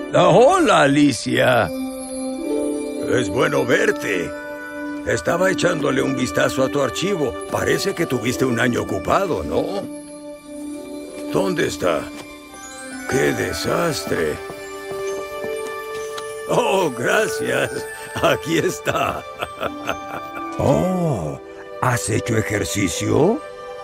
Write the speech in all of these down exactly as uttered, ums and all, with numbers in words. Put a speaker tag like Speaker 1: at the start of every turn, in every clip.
Speaker 1: Hola, Alicia.
Speaker 2: Es bueno verte. Estaba echándole un vistazo a tu archivo. Parece que tuviste un año ocupado, ¿no? ¿Dónde está? ¡Qué desastre! Oh, gracias. Aquí está.
Speaker 3: Oh, ¿has hecho ejercicio?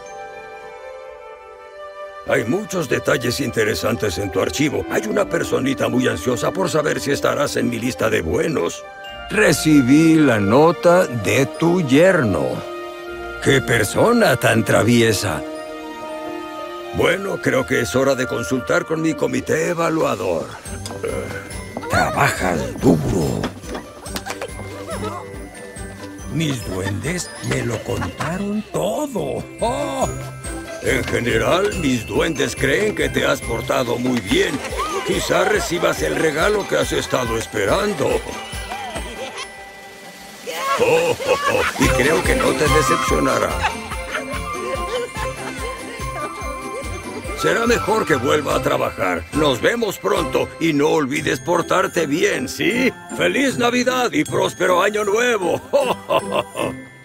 Speaker 2: Hay muchos detalles interesantes en tu archivo. Hay una personita muy ansiosa por saber si estarás en mi lista de buenos.
Speaker 1: Recibí la nota de tu yerno. ¡Qué persona tan traviesa!
Speaker 2: Bueno, creo que es hora de consultar con mi comité evaluador.
Speaker 3: Trabajas duro. Mis duendes me lo contaron todo.
Speaker 2: Oh. En general, mis duendes creen que te has portado muy bien. Quizá recibas el regalo que has estado esperando. Oh, oh, oh. Y creo que no te decepcionará. Será mejor que vuelva a trabajar. Nos vemos pronto y no olvides portarte bien, ¿sí? ¡Feliz Navidad y próspero Año Nuevo!